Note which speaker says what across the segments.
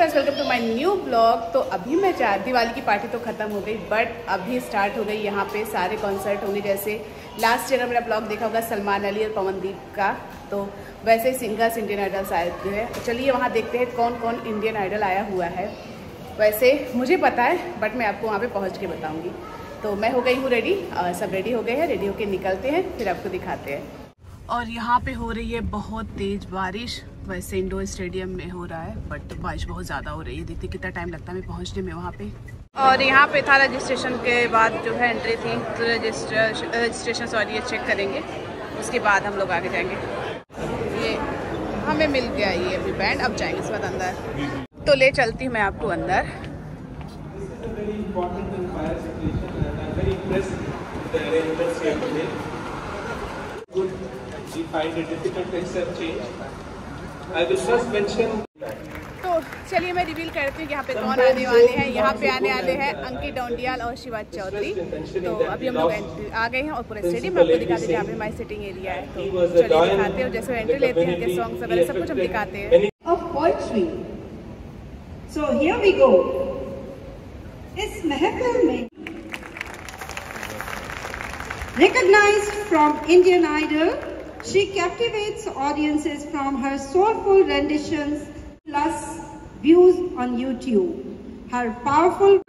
Speaker 1: Viewers, welcome to my new blog. तो अभी मैं दिवाली की पार्टी तो ख़त्म हो गई, बट अभी स्टार्ट हो गई यहाँ पे सारे कॉन्सर्ट होंगे। जैसे लास्ट ईयर मेरा ब्लॉग देखा होगा सलमान अली और पवनदीप का, तो वैसे ही सिंगर्स इंडियन आइडल्स आए हुए हैं। चलिए वहाँ देखते हैं कौन कौन इंडियन आइडल आया हुआ है। वैसे मुझे पता है, बट मैं आपको वहाँ पर पहुँच के बताऊँगी। तो मैं हो गई हूँ रेडी, सब रेडी हो गए हैं। रेडी होके निकलते हैं, फिर आपको दिखाते हैं। और यहाँ पे हो रही है बहुत तेज़ बारिश। वैसे इंडोर स्टेडियम में हो रहा है, बट बारिश बहुत ज़्यादा हो रही है। देखते कितना टाइम लगता है हमें पहुँचने में वहाँ पे। और यहाँ पे था रजिस्ट्रेशन के बाद जो है एंट्री थी, तो रजिस्ट्रेशन ये चेक करेंगे, उसके बाद हम लोग आगे जाएंगे। ये हमें मिल गया ये अभी बैंड, अब जाएंगे इसके बाद अंदर। तो ले चलती हूँ मैं आपको अंदर। तो चलिए मैं रिवील करती हूँ कि यहाँ पे कौन आने वाले हैं। यहाँ पे आने वाले हैं अंकित डोंडियाल और शिवा चौधरी। तो अभी हम लोग आ गए हैं और पूरे स्टेडियम में आपको दिखाते हैं जहाँ पे हमारी सिटिंग एरिया है। तो चलिए दिखाते हैं, जैसे एंट्री लेते हैं उनके सॉन्ग्स वगैरह सब कुछ हम दिखाते हैं।
Speaker 2: So here we go. इस महफिल में recognized from Indian Idol, she captivates audiences from her soulful renditions plus views on YouTube. Her powerful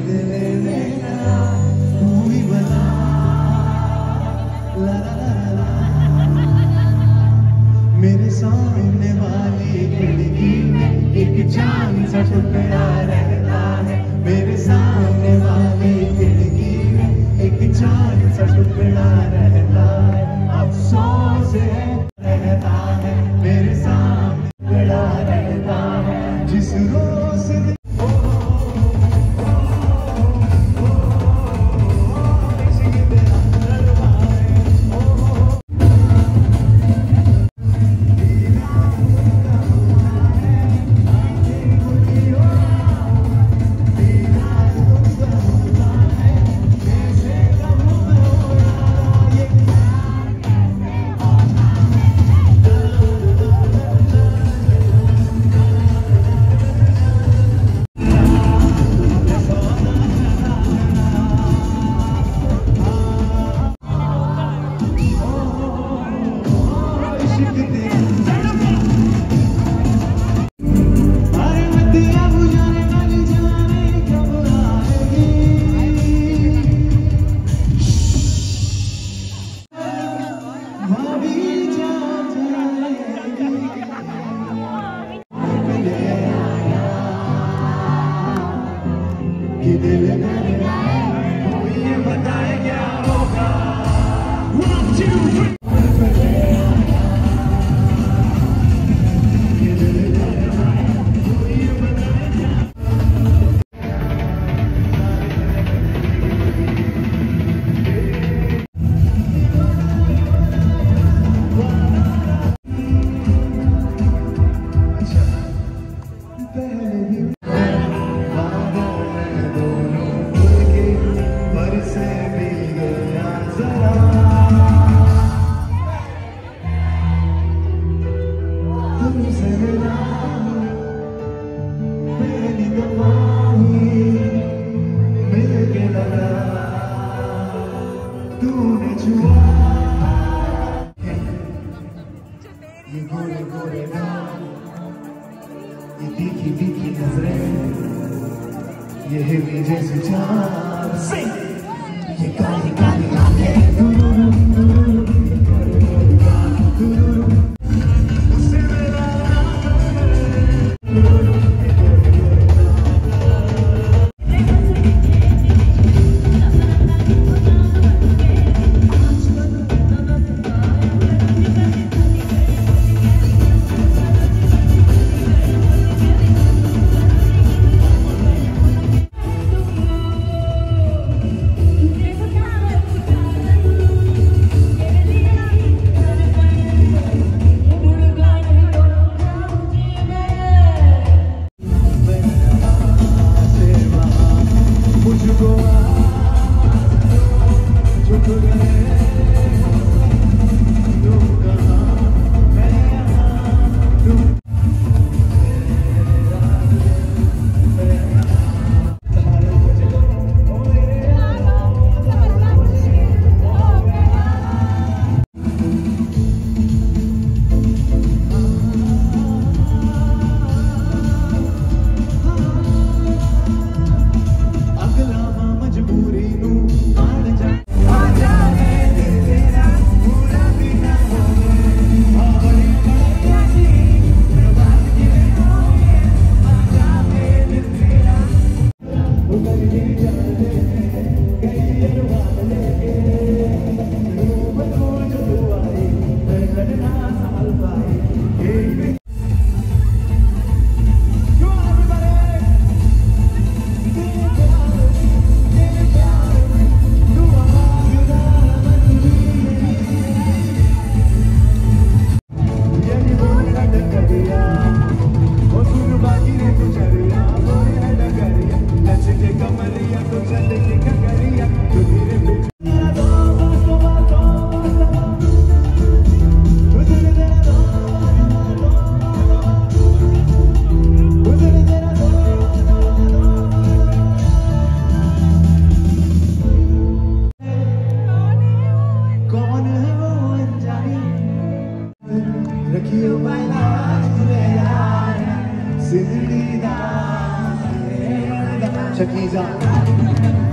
Speaker 3: बदले मेरा तू ही बना ला ला ला ला। मेरे सामने वाली खिड़की में एक चांद सा टुकड़ा रहता है। मेरे सामने वाली खिड़की में एक चांद सा टुकड़ा रहता है। अफसोस है रहता है मेरे सामने टुकड़ा रहता है। जिस रोज ये गोरे गोरे गाल, ये तीखी तीखी नजरें, ये हिरनी जैसी चाल, ये काली काली आंखें। Shakira.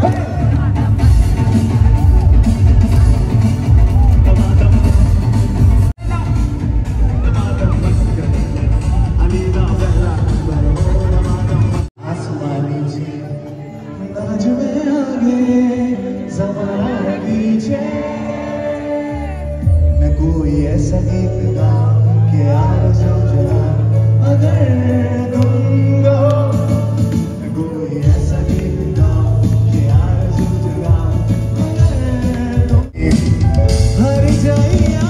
Speaker 3: कोई ऐसा गीत गा के आरज़ू जगा अगर तुम गाओ, कोई ऐसा गीत गा के आरज़ू जगा अगर तुम हर जाइया।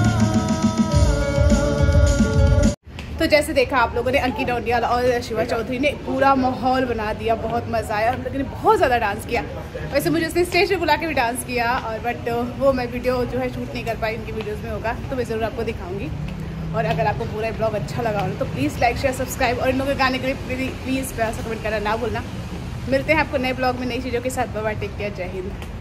Speaker 1: तो जैसे देखा आप लोगों ने, अंकित डोंडियाल और शिवा चौधरी ने पूरा माहौल बना दिया, बहुत मज़ा आया। हम लोगों ने बहुत ज़्यादा डांस किया। वैसे मुझे उसने स्टेज पे बुला के भी डांस किया, और बट वो मैं वीडियो जो है शूट नहीं कर पाई, उनकी वीडियोस में होगा तो मैं ज़रूर आपको दिखाऊंगी। और अगर आपको पूरा ब्लॉग अच्छा लगा हो तो प्लीज़ लाइक शेयर सब्सक्राइब, और इन लोगों के गाने के लिए प्लीज़ प्यार से कमेंट करना ना भूलना। मिलते हैं आपको नए ब्लॉग में नई चीज़ों के साथ। बाय बाय, टेक केयर, जय हिंद।